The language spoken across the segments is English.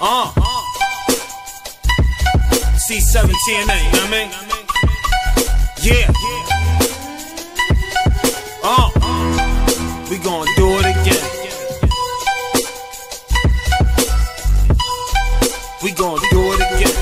C7 TNA, you know what I mean? Yeah. We gon' do it again. We gon' do it again.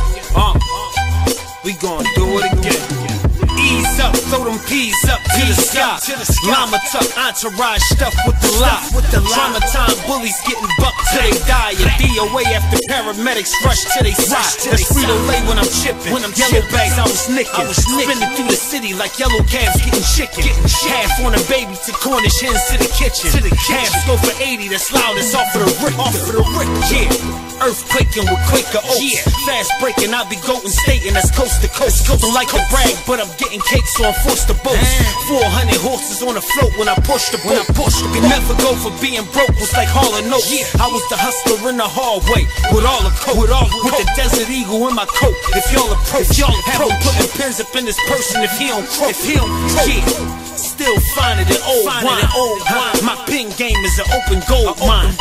We gon' do it again. Ease up, throw them peas up to the sky. Llama tuck, entourage stuff with the lie. Trauma time, bullies getting bucked till they die. And DOA after paramedics rush till they side. That's Frito-Lay when I'm chipping. Yellow bags I was nicking. Spinning through the city like yellow calves getting chicken. Half on a baby to Cornish hens to the kitchen. Half go for 80, that's loudest off of the rick. Yeah. Earthquaking with Quaker oats. Fast breaking, I be goatin' stating that's coast to coast. Don't like to brag, but I'm getting cakes, so I'm forced to boast. 400 horses on a float when I push the boat. Could never go for being broke, was like hauling notes. I was the hustler in the hallway with all the coat, with the Desert Eagle in my coat. If y'all approach, have him putting pins up in this person if he don't croak. Still finding it old wine. My pen game is an open gold mine.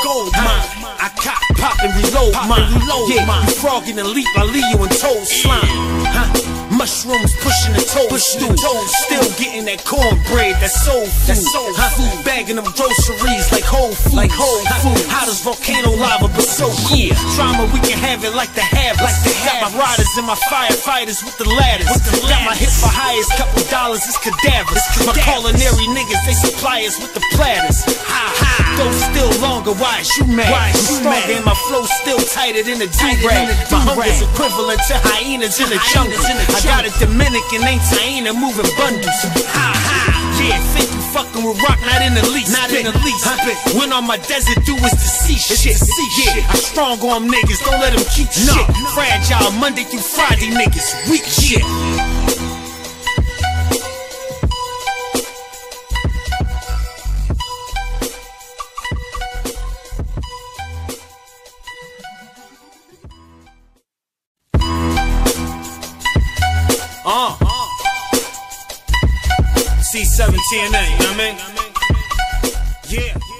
I cop, pop, and reload mine. Yeah, you frogging and leap, I leave you in toad slime. Mushrooms pushing the toes through. Still getting that cornbread, that soul food. Bagging them groceries like Whole Foods. Hot as volcano lava, but so cool. Trauma, we can have it like the have-it. Got my riders and my firefighters with the ladders. Got my hit for highest, couple dollars, it's cadavers. My culinary niggas, they supply us with the platters. Though still longer, why is you mad? I'm stronger and my flow still tighter than a do-rag. My hunger's equivalent to hyenas in the jungle. I got a Dominican, ain't hyena moving bundles. Yeah, think you fucking with rock, not in the least. When on my desert, do is to see shit. Yeah, I'm strong on niggas, don't let them keep shit. Fragile, Monday through Friday niggas, weak shit. C7 TNA, you know what I mean? Yeah.